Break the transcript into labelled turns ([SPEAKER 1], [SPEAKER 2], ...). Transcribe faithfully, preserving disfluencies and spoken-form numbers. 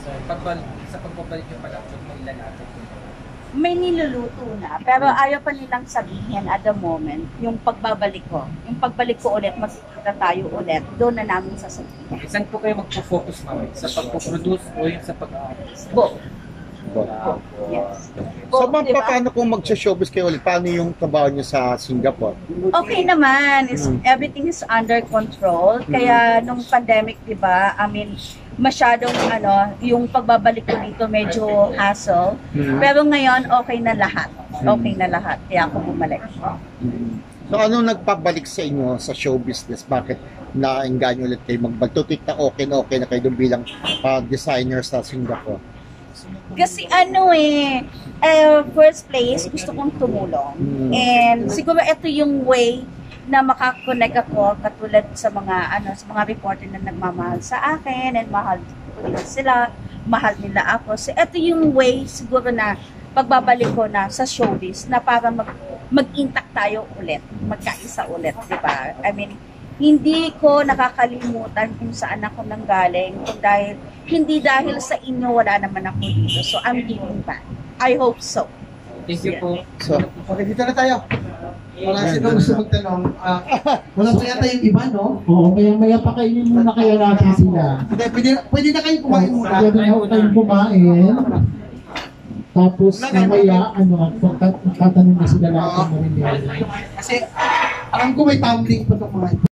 [SPEAKER 1] So, pagbalik, sa pagbabalik yung production, may ilan natin.
[SPEAKER 2] May niluluto na, pero ayaw pa nilang sabihin at the moment, yung pagbabalik ko. Yung pagbalik ko ulit, magkikita tayo ulit. Doon na namin sasabihin.
[SPEAKER 1] Okay, saan po kayo magpo-focus, ma'am? Sa pagpo-produce o yung sa pag-artist?
[SPEAKER 2] Both.
[SPEAKER 3] Both.
[SPEAKER 2] Yes.
[SPEAKER 3] So,
[SPEAKER 2] Both,
[SPEAKER 3] ma'am,
[SPEAKER 2] diba?
[SPEAKER 3] paano kung mag-showbiz kayo ulit? Paano yung trabaho niyo sa Singapore?
[SPEAKER 2] Okay naman. It's,
[SPEAKER 3] Mm.
[SPEAKER 2] everything is under control. Kaya nung pandemic, di ba, I mean, masyadong ano, yung pagbabalik ko dito medyo hassle.
[SPEAKER 3] Mm.
[SPEAKER 2] Pero ngayon, okay na lahat. Okay na lahat. Kaya ako bumalik.
[SPEAKER 3] So, ano nagpabalik sa inyo sa show business? Bakit na-engganyo ulit kayo magbagtutik na okay na okay na kayo doon bilang uh, designer sa Singapore?
[SPEAKER 2] Kasi ano eh, uh, first place, gusto kong tumulong.
[SPEAKER 3] Mm.
[SPEAKER 2] And siguro ito yung way na makakonect ako katulad sa mga ano sa mga reporter na nagmamahal sa akin and mahal ko din sila, mahal nila ako. So ito yung way siguro na pagbabalik ko na sa showbiz na para mag mag-intact tayo ulit, magkaisa ulit, di ba? I mean, hindi ko nakakalimutan kung saan ako nanggaling, kung dahil hindi dahil sa inyo wala naman ako dito. So I'm giving back. I hope so.
[SPEAKER 1] Thank you po.
[SPEAKER 3] So,
[SPEAKER 4] Okay, dito na tayo. Wala sino gusto magtanong. Ah, wala pa yata yung iba, no?
[SPEAKER 5] Oo, kaya maya pakainin muna kaya natin sila.
[SPEAKER 4] Hindi, pwede, pwede na kayo kumain muna.
[SPEAKER 5] Pwede na ako kayong kumain. Tapos mamaya, ano, magtatanong na sila lahat ng Marinela.
[SPEAKER 4] Kasi alam ko may tumbling pa itong mga ito.